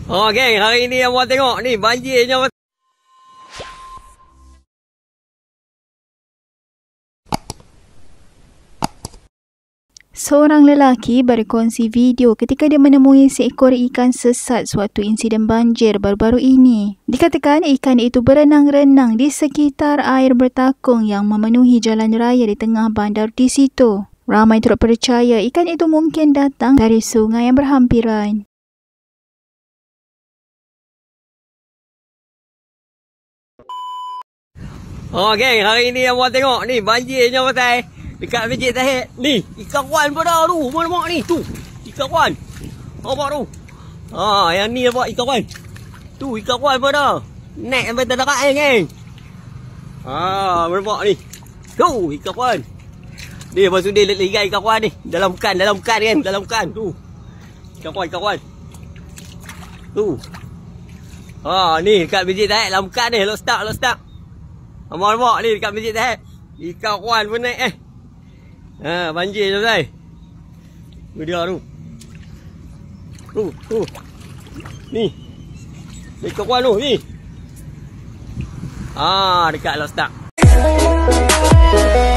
Oh geng, hari ni yang buat tengok ni banjirnya. Seorang lelaki berkongsi video ketika dia menemui seekor ikan sesat suatu insiden banjir baru-baru ini. Dikatakan ikan itu berenang-renang di sekitar air bertakung yang memenuhi jalan raya di tengah bandar di situ. Ramai turut percaya ikan itu mungkin datang dari sungai yang berhampiran. Oh geng, hari ni yang buat tengok ni banjirnya pasal dekat masjid Tahir. Ni ikan wan pada tu. Mana mak ni? Tu. Ikan wan. Nampak tu. Yang ni nampak ikan wan. Tu ikan wan pada. Naik sampai terdekat geng. Nampak ni. Tu ikan wan. Ni lepas tu dia ligai ikan wan ni. Dalam kan kan. Dalam kan tu. Ikan wan. Tu. Ni dekat masjid Tahir dalam kan ni. Lock start. Nampak ni dekat masjid Tahir. Ikan wan pun naik banjir je Zai. Tu dia tu. Tu. Ni. Ikan wan tu ni. Dekat lock start.